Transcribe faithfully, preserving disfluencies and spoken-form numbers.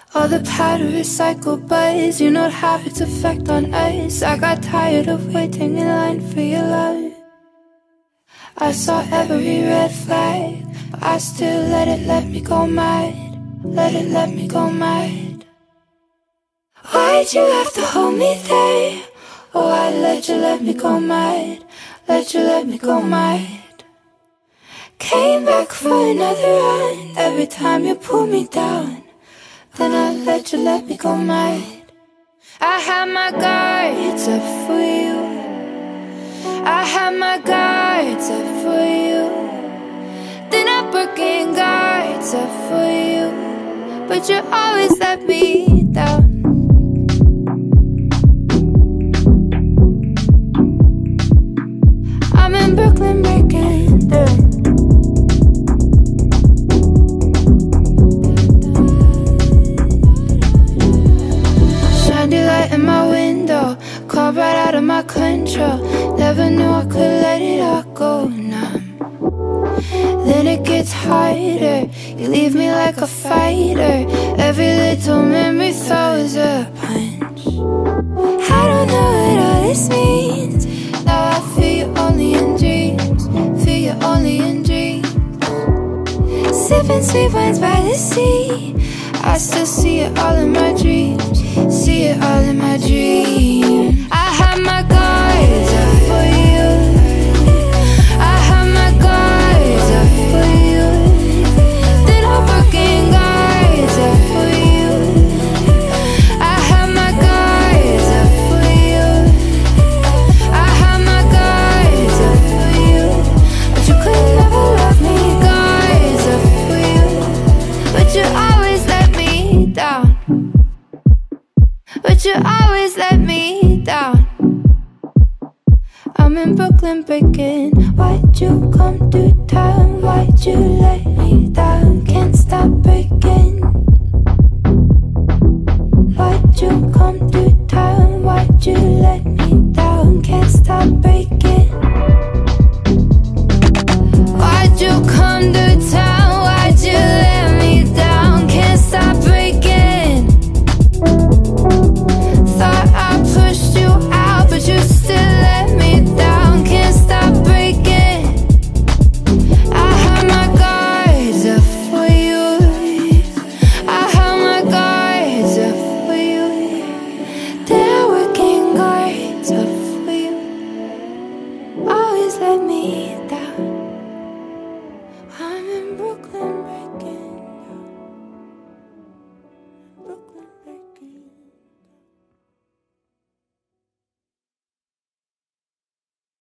All the powder recycled buzz, you not have its effect on us. I got tired of waiting in line for your love. I saw every red flag, but I still let it let me go mad. Let it let me go mad. Why'd you have to hold me there? Oh, I let you let me go mad. Let you let me go mad. Came back for another run. Every time you pull me down, then I let you let me go mad. I had my guards up for you. I had my guards up for you. Then I broke in guards up for you, but you always let me down. I'm in Brooklyn breaking down. Shiny light in my window, caught right out of my control. Never knew I could let it all go numb. Then it gets harder, you leave me like a fighter. Every little memory throws a punch. I don't know what all this means. Now I feel you only in dreams, feel you only in dreams. Sipping sweet wines by the sea, I still see it all in my dreams, see it all in my dreams. I had my guards up for you. I had my guards up for you. Then I broke in guards up for you. I had my guards up for you. I had my guards up for you. But you could never love me. Guards up for you, but you always let me down. But you always let me down. I'm in Brooklyn breaking. Why'd you come to town? Why'd you let me down? Can't stop breaking. Why'd you come to town? Why'd you let me down? Can't stop breaking.